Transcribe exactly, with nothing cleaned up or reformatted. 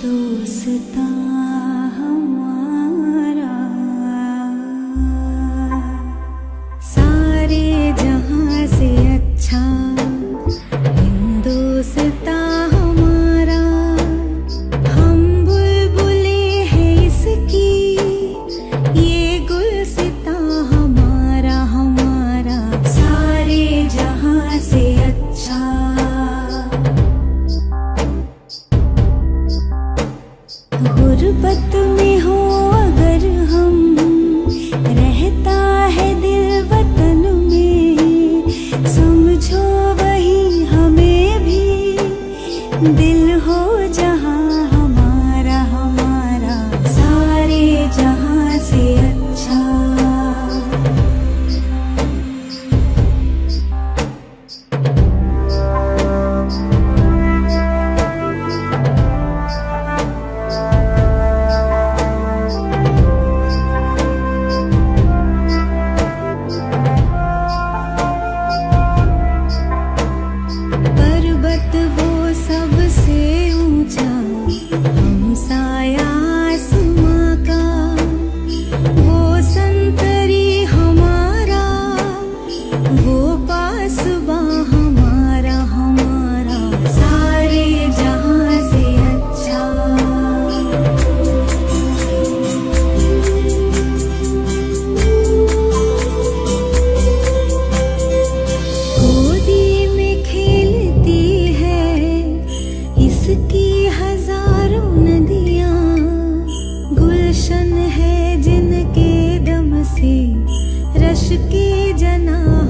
हिंदुस्तां हमारा सारे जहां से अच्छा, हिंदुस्तां हमारा। हम बुलबुले हैं इसकी, ये गुलसितां हमारा हमारा सारे जहां से अच्छा। गुर्बत में हो अगर हम, रहता है दिल वतन में, समझो वही हमें भी, दिल हो जहां हमारा हमारा सारे जहां से अच्छा। पर्वत वो सबसे ऊंचा, हमसाया आसमां का, वो संतरी हमारा, वो पासबां हमारा हमारा सारे जहां से अच्छा। गोदी में खेलती है इसकी हजारों नदियां, गुलशन है जिनके दम से रश के जना